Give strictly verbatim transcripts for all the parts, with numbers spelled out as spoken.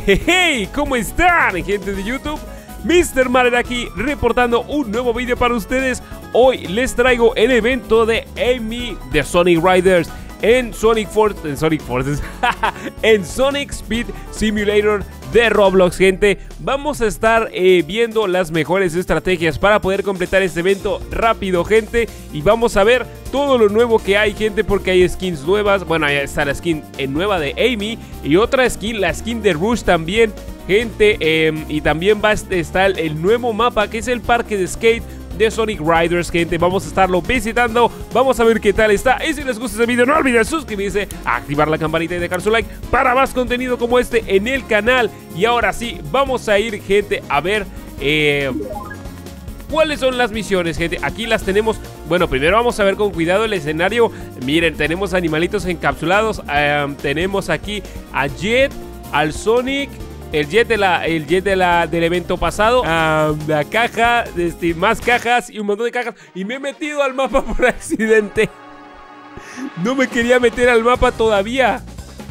Hey, ¿cómo están, gente de YouTube? mister Mario aquí, reportando un nuevo vídeo para ustedes. Hoy les traigo el evento de Amy de Sonic Riders en Sonic Force, en Sonic Forces, en Sonic Speed Simulator de Roblox, gente. Vamos a estar eh, viendo las mejores estrategias para poder completar este evento rápido, gente. Y vamos a ver todo lo nuevo que hay, gente, porque hay skins nuevas. Bueno, ahí está la skin eh, nueva de Amy y otra skin, la skin de Rush también, gente. Eh, y también va a estar el nuevo mapa, que es el parque de skate de Sonic Riders, gente. Vamos a estarlo visitando, vamos a ver qué tal está. Y si les gusta este video, no olviden suscribirse, activar la campanita y dejar su like para más contenido como este en el canal. Y ahora sí, vamos a ir, gente, a ver eh, cuáles son las misiones, gente. Aquí las tenemos. Bueno, primero vamos a ver con cuidado el escenario. Miren, tenemos animalitos encapsulados. eh, Tenemos aquí a Jet, al Sonic, el jet, de la, el jet de la, del evento pasado, uh, la caja, este, más cajas y un montón de cajas. Y me he metido al mapa por accidente. No me quería meter al mapa todavía.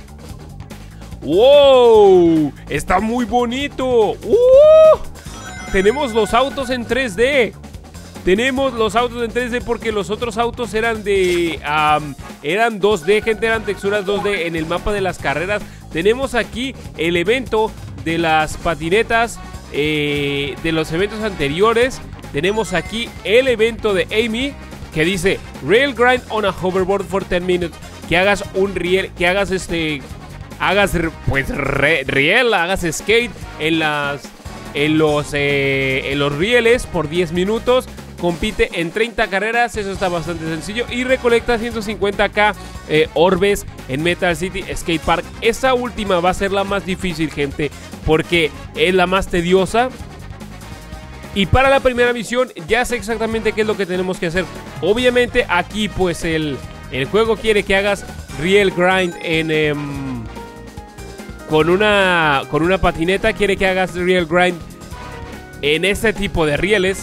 ¡Wow! Está muy bonito. ¡Uh! Tenemos los autos en tres D. Tenemos los autos en tres D porque los otros autos eran de... Um, eran dos D, gente, eran texturas dos D en el mapa de las carreras. Tenemos aquí el evento de las patinetas eh, de los eventos anteriores. Tenemos aquí el evento de Amy, que dice Rail Grind on a Hoverboard for ten minutes. Que hagas un riel, que hagas este... Hagas pues re, riel, hagas skate en las... En los, eh, en los rieles por diez minutos. Compite en treinta carreras, eso está bastante sencillo. Y recolecta ciento cincuenta k eh, orbes en Metal City Skate Park. Esa última va a ser la más difícil, gente, porque es la más tediosa. Y para la primera misión ya sé exactamente qué es lo que tenemos que hacer. Obviamente aquí pues el, el juego quiere que hagas Real Grind en... Eh, con una, con una patineta. Quiere que hagas Real Grind en este tipo de rieles.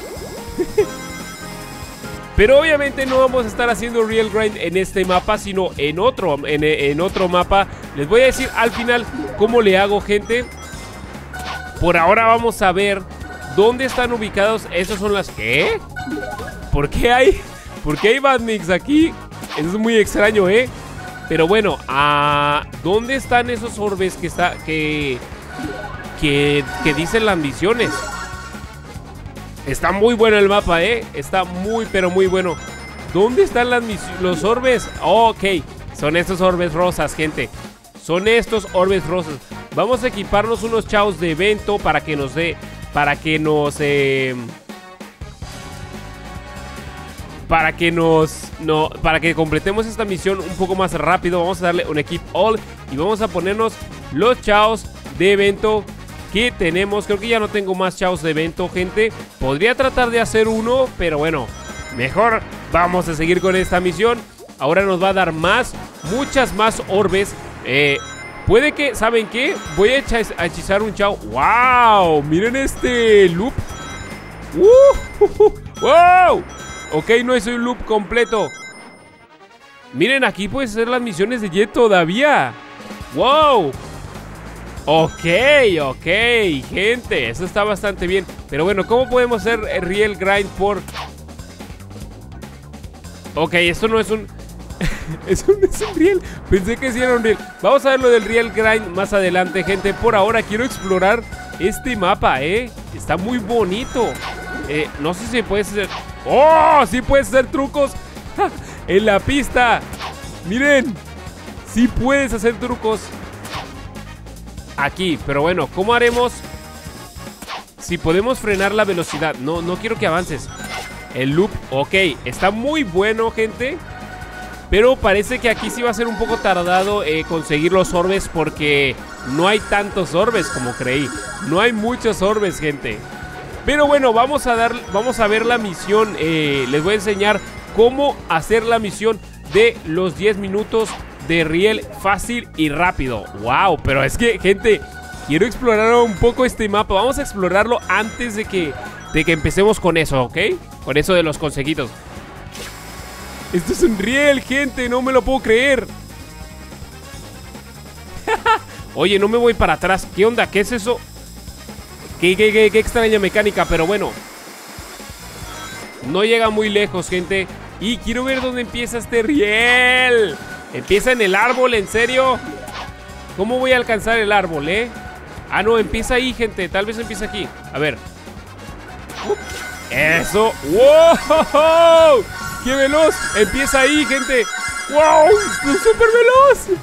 Pero obviamente no vamos a estar haciendo Real Grind en este mapa, sino en otro, en, en otro mapa. Les voy a decir al final cómo le hago, gente. Por ahora vamos a ver dónde están ubicados. Esas son las... ¿Qué? ¿Por qué hay? ¿Por qué hay Badmix aquí? Eso es muy extraño, ¿eh? Pero bueno, ¿a dónde están esos orbes que está que que, que dicen las misiones? Está muy bueno el mapa, ¿eh? Está muy, pero muy bueno. ¿Dónde están las los orbes? Oh, ok, son estos orbes rosas, gente. Son estos orbes rosas. Vamos a equiparnos unos chavos de evento para que nos dé, para que nos... Eh, Para que nos no, para que completemos esta misión un poco más rápido, vamos a darle un equip all y vamos a ponernos los chavos de evento que tenemos. Creo que ya no tengo más chavos de evento, gente. Podría tratar de hacer uno, pero bueno, mejor vamos a seguir con esta misión. Ahora nos va a dar más, muchas más orbes. eh, Puede que, ¿saben qué? Voy a, a hechizar un chavo. ¡Wow! Miren este loop. ¡Uh! uh, uh ¡Wow! Ok, no es un loop completo. Miren, aquí puedes hacer las misiones de Jet todavía. ¡Wow! Ok, ok, gente, eso está bastante bien. Pero bueno, ¿cómo podemos hacer el Real Grind por...? Ok, esto no es un... Eso no es un Real. Pensé que sí era un Real. Vamos a ver lo del Real Grind más adelante, gente. Por ahora quiero explorar este mapa, ¿eh? Está muy bonito. Eh, no sé si puedes hacer... ¡Oh! Sí puedes hacer trucos en la pista. Miren, sí puedes hacer trucos aquí. Pero bueno, ¿cómo haremos? Si podemos frenar la velocidad. No, no quiero que avances. El loop, ok, está muy bueno, gente. Pero parece que aquí sí va a ser un poco tardado eh, conseguir los orbes, porque no hay tantos orbes como creí. No hay muchos orbes, gente. Pero bueno, vamos a dar, vamos a ver la misión. eh, Les voy a enseñar cómo hacer la misión de los diez minutos de riel fácil y rápido. Wow, pero es que, gente, quiero explorar un poco este mapa. Vamos a explorarlo antes de que, de que empecemos con eso, ¿ok? Con eso de los consejitos. Esto es un riel, gente, no me lo puedo creer. Oye, no me voy para atrás. ¿Qué onda? ¿Qué es eso? Qué, qué, qué, qué extraña mecánica, pero bueno. No llega muy lejos, gente. Y quiero ver dónde empieza este riel. Empieza en el árbol, ¿en serio? ¿Cómo voy a alcanzar el árbol, eh? Ah, no, empieza ahí, gente. Tal vez empieza aquí. A ver. Eso. ¡Wow! ¡Qué veloz! Empieza ahí, gente. ¡Wow! ¡Es súper veloz!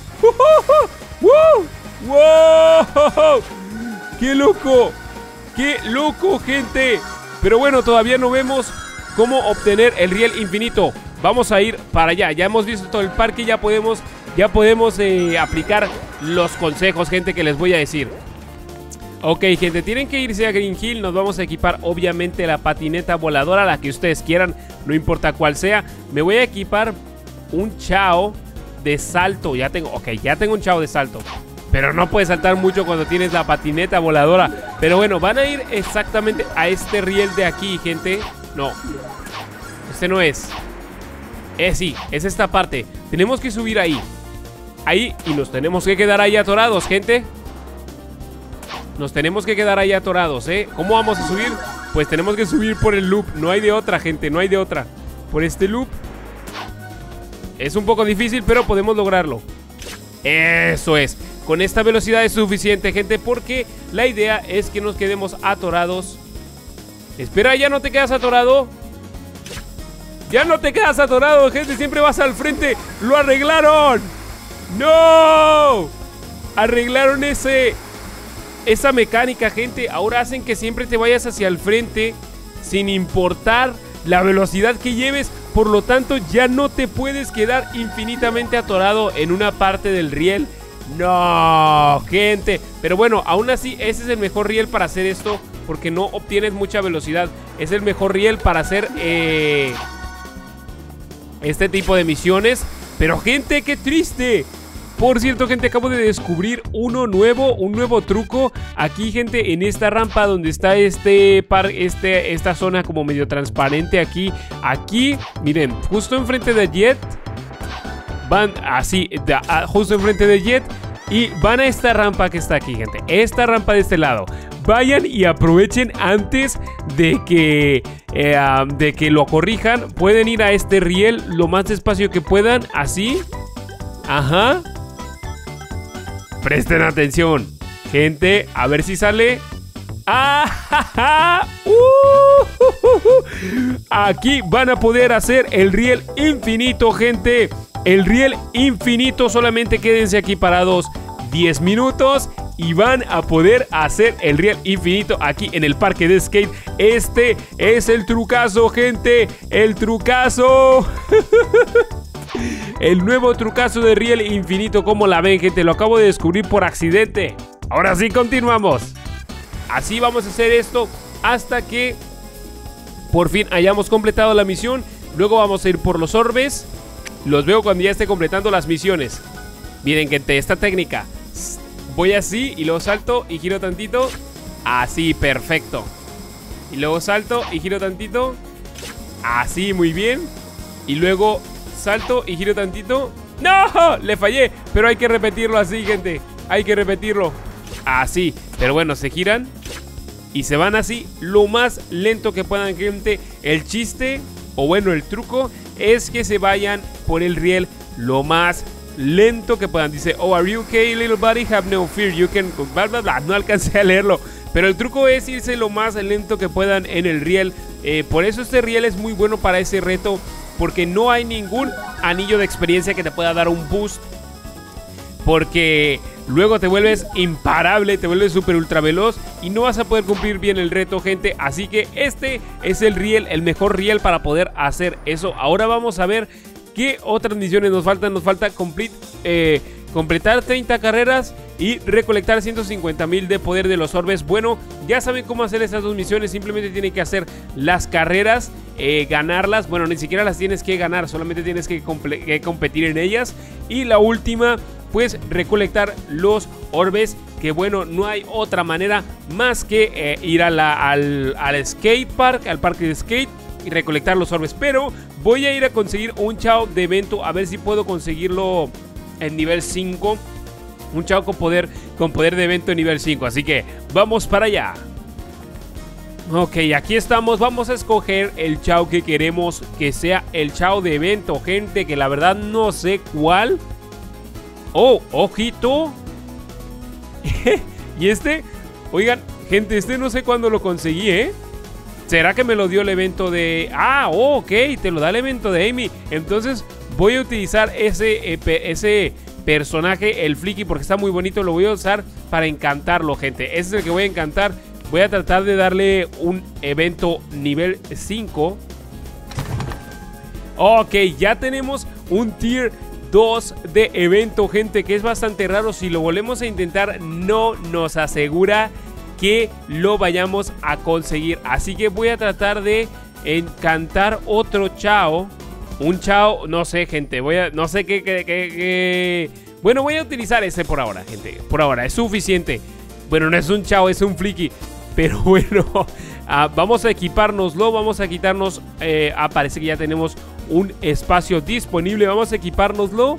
¡Wow! ¡Wow! ¡Qué loco! ¡Qué loco, gente! Pero bueno, todavía no vemos cómo obtener el riel infinito. Vamos a ir para allá. Ya hemos visto todo el parque. Ya podemos, ya podemos eh, aplicar los consejos, gente, que les voy a decir. Ok, gente, tienen que irse a Green Hill. Nos vamos a equipar, obviamente, la patineta voladora, la que ustedes quieran, no importa cuál sea. Me voy a equipar un chao de salto. Ya tengo, ok, ya tengo un chao de salto. Pero no puedes saltar mucho cuando tienes la patineta voladora. Pero bueno, van a ir exactamente a este riel de aquí, gente. No, este no es. Eh, sí, es esta parte. Tenemos que subir ahí. Ahí, y nos tenemos que quedar ahí atorados, gente. Nos tenemos que quedar ahí atorados, ¿eh? ¿Cómo vamos a subir? Pues tenemos que subir por el loop. No hay de otra, gente, no hay de otra. Por este loop. Es un poco difícil, pero podemos lograrlo. Eso es. Con esta velocidad es suficiente, gente, porque la idea es que nos quedemos atorados. Espera, ¿ya no te quedas atorado? Ya no te quedas atorado, gente. Siempre vas al frente. ¡Lo arreglaron! ¡No! Arreglaron ese... esa mecánica, gente. Ahora hacen que siempre te vayas hacia el frente, sin importar la velocidad que lleves. Por lo tanto, ya no te puedes quedar infinitamente atorado en una parte del riel. No, gente. Pero bueno, aún así, ese es el mejor riel para hacer esto, porque no obtienes mucha velocidad. Es el mejor riel para hacer eh, este tipo de misiones. Pero, gente, qué triste. Por cierto, gente, acabo de descubrir uno nuevo, un nuevo truco. Aquí, gente, en esta rampa donde está este par, este, esta zona como medio transparente aquí. Aquí, miren, justo enfrente de Jet. Van así, de, a, justo enfrente de Jet. Y van a esta rampa que está aquí, gente. Esta rampa de este lado. Vayan y aprovechen antes de que, eh, um, de que lo corrijan. Pueden ir a este riel lo más despacio que puedan. Así. Ajá. Presten atención, gente, a ver si sale. ¡Ah! ¡Uh! Aquí van a poder hacer el riel infinito, gente. El riel infinito. Solamente quédense aquí parados diez minutos y van a poder hacer el riel infinito aquí en el parque de skate. Este es el trucazo, gente. El trucazo. El nuevo trucazo de riel infinito. ¿Cómo la ven, gente? Lo acabo de descubrir por accidente. Ahora sí, continuamos. Así vamos a hacer esto hasta que por fin hayamos completado la misión. Luego vamos a ir por los orbes. Los veo cuando ya esté completando las misiones. Miren, gente, esta técnica. Voy así y luego salto y giro tantito. Así, perfecto. Y luego salto y giro tantito. Así, muy bien. Y luego salto y giro tantito. ¡No! Le fallé. Pero hay que repetirlo así, gente. Hay que repetirlo así. Pero bueno, se giran y se van así lo más lento que puedan, gente. El chiste, o bueno, el truco es que se vayan por el riel lo más lento que puedan. Dice, oh, are you okay, little buddy? Have no fear, you can... Bla, bla, bla. No alcancé a leerlo. Pero el truco es irse lo más lento que puedan en el riel. eh, Por eso este riel es muy bueno para ese reto, porque no hay ningún anillo de experiencia que te pueda dar un boost, porque luego te vuelves imparable, te vuelves súper ultra veloz y no vas a poder cumplir bien el reto, gente. Así que este es el riel, el mejor riel para poder hacer eso. Ahora vamos a ver qué otras misiones nos faltan. Nos falta complete, eh, completar treinta carreras y recolectar ciento cincuenta mil de poder de los orbes. Bueno, ya saben cómo hacer estas dos misiones. Simplemente tienen que hacer las carreras, eh, ganarlas. Bueno, ni siquiera las tienes que ganar, solamente tienes que, que competir en ellas. Y la última, pues recolectar los orbes, que bueno, no hay otra manera más que eh, ir a la, al, al skate park, al parque de skate, y recolectar los orbes. Pero voy a ir a conseguir un chao de evento, a ver si puedo conseguirlo en nivel cinco. Un Chao con poder, con poder de evento nivel cinco. Así que vamos para allá. Ok, aquí estamos. Vamos a escoger el Chao que queremos que sea el Chao de evento, gente. Que la verdad no sé cuál. Oh, ojito. Y este, oigan, gente, este no sé cuándo lo conseguí, ¿eh? ¿Será que me lo dio el evento de...? Ah, oh, ok, te lo da el evento de Amy. Entonces voy a utilizar ese, eh, ese personaje, el Flicky, porque está muy bonito. Lo voy a usar para encantarlo, gente. Ese es el que voy a encantar. Voy a tratar de darle un evento nivel cinco. Ok, ya tenemos un tier dos de evento, gente, que es bastante raro. Si lo volvemos a intentar, no nos asegura que lo vayamos a conseguir. Así que voy a tratar de encantar otro Chao. Un Chao, no sé, gente. Voy a, no sé qué, qué, qué, qué. Bueno, voy a utilizar ese por ahora, gente. Por ahora, es suficiente. Bueno, no es un Chao, es un Flicky. Pero bueno, uh, vamos a equipárnoslo. Vamos a quitarnos. Eh, ah, parece que ya tenemos un espacio disponible. Vamos a equipárnoslo.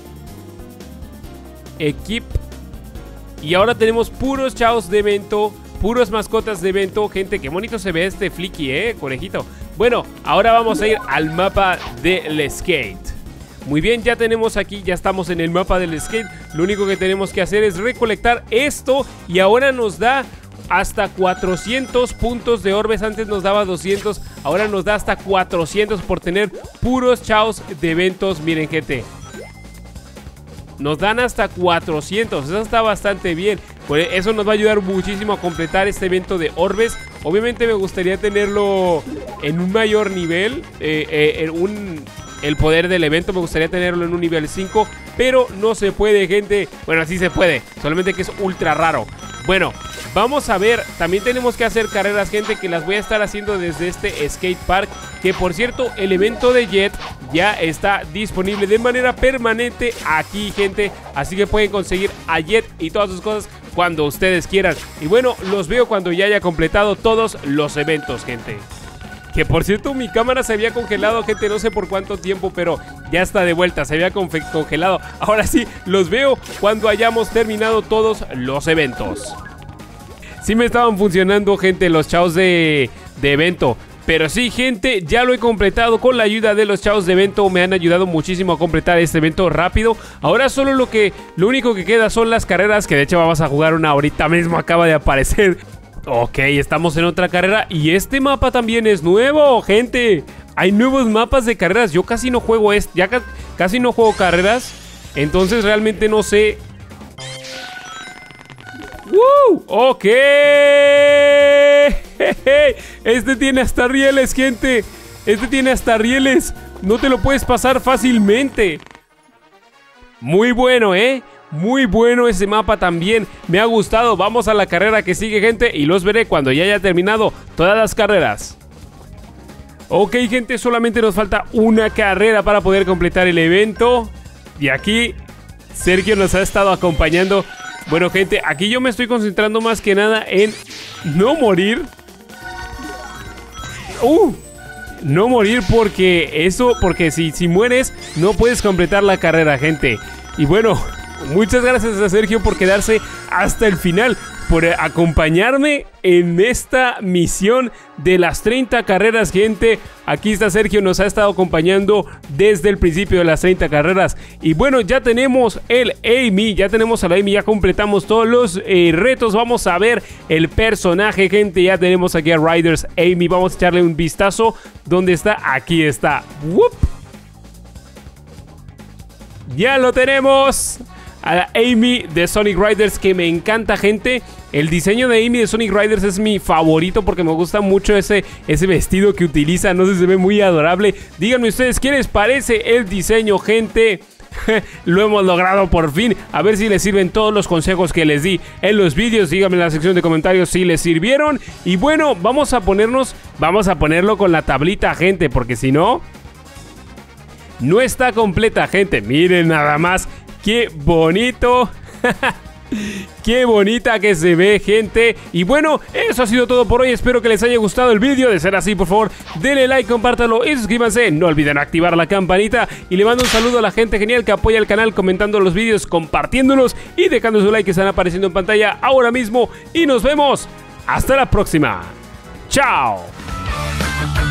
Equip. Y ahora tenemos puros Chaos de evento, puros mascotas de evento. Gente, qué bonito se ve este Flicky, eh, conejito. Bueno, ahora vamos a ir al mapa del skate. Muy bien, ya tenemos aquí, ya estamos en el mapa del skate. Lo único que tenemos que hacer es recolectar esto. Y ahora nos da hasta cuatrocientos puntos de orbes. Antes nos daba doscientos, ahora nos da hasta cuatrocientos por tener puros Chaos de eventos. Miren, gente, nos dan hasta cuatrocientos, eso está bastante bien. Pues eso nos va a ayudar muchísimo a completar este evento de orbes. Obviamente me gustaría tenerlo en un mayor nivel, eh, eh, en un, el poder del evento me gustaría tenerlo en un nivel cinco, pero no se puede, gente. Bueno, sí se puede, solamente que es ultra raro. Bueno, vamos a ver, también tenemos que hacer carreras, gente, que las voy a estar haciendo desde este skate park. Que por cierto, el evento de Jet ya está disponible de manera permanente aquí, gente. Así que pueden conseguir a Jet y todas sus cosas cuando ustedes quieran. Y bueno, los veo cuando ya haya completado todos los eventos, gente. Que por cierto, mi cámara se había congelado, gente, no sé por cuánto tiempo, pero ya está de vuelta, se había congelado. Ahora sí, los veo cuando hayamos terminado todos los eventos. Sí me estaban funcionando, gente, los Chaos de, de evento. Pero sí, gente, ya lo he completado con la ayuda de los Chaos de evento. Me han ayudado muchísimo a completar este evento rápido. Ahora solo lo que lo único que queda son las carreras, que de hecho vamos a jugar una ahorita mismo, acaba de aparecer. Ok, estamos en otra carrera y este mapa también es nuevo, gente. Hay nuevos mapas de carreras. Yo casi no juego este, ya ca casi no juego carreras. Entonces realmente no sé. ¡Woo! Ok. Este tiene hasta rieles, gente. Este tiene hasta rieles. No te lo puedes pasar fácilmente. Muy bueno, ¿eh? Muy bueno ese mapa también. Me ha gustado. Vamos a la carrera que sigue, gente, y los veré cuando ya haya terminado todas las carreras. Ok, gente, solamente nos falta una carrera para poder completar el evento. Y aquí Sergio nos ha estado acompañando. Bueno, gente, aquí yo me estoy concentrando más que nada en no morir. Uh, no morir porque eso, porque si, si mueres no puedes completar la carrera, gente. Y bueno, muchas gracias a Sergio por quedarse hasta el final, por acompañarme en esta misión de las treinta carreras, gente. Aquí está Sergio, nos ha estado acompañando desde el principio de las treinta carreras. Y bueno, ya tenemos el Amy, ya tenemos a la Amy, ya completamos todos los eh, retos. Vamos a ver el personaje, gente. Ya tenemos aquí a Riders Amy, vamos a echarle un vistazo. ¿Dónde está? Aquí está. ¡Wup! Ya lo tenemos. A la Amy de Sonic Riders, que me encanta, gente. El diseño de Amy de Sonic Riders es mi favorito porque me gusta mucho ese, ese vestido que utiliza. No sé, se ve muy adorable. Díganme ustedes qué les parece el diseño, gente. Lo hemos logrado por fin. A ver si les sirven todos los consejos que les di en los vídeos. Díganme en la sección de comentarios si les sirvieron. Y bueno, vamos a ponernos, vamos a ponerlo con la tablita, gente, porque si no, no está completa, gente. Miren nada más. ¡Qué bonito! Qué bonita que se ve, gente. Y bueno, eso ha sido todo por hoy. Espero que les haya gustado el vídeo. De ser así, por favor, denle like, compártanlo y suscríbanse. No olviden activar la campanita. Y le mando un saludo a la gente genial que apoya el canal comentando los vídeos, compartiéndolos y dejando su like que están apareciendo en pantalla ahora mismo. Y nos vemos. Hasta la próxima. Chao.